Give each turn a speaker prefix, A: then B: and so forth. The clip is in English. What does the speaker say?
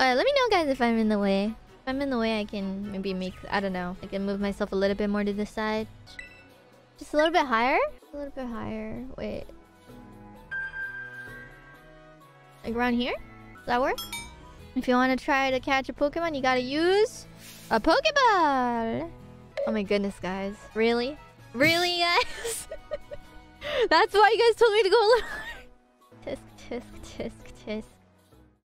A: Alright, let me know, guys, if I'm in the way. If I'm in the way, I can maybe make... I don't know. I can move myself a little bit more to this side. Just a little bit higher? A little bit higher. Wait. Like around here? Does that work? If you want to try to catch a Pokemon, you gotta use a Pokeball! Oh my goodness, guys. Really? Really, guys? That's why you guys told me to go a little... Tisk, tisk, tisk, tisk.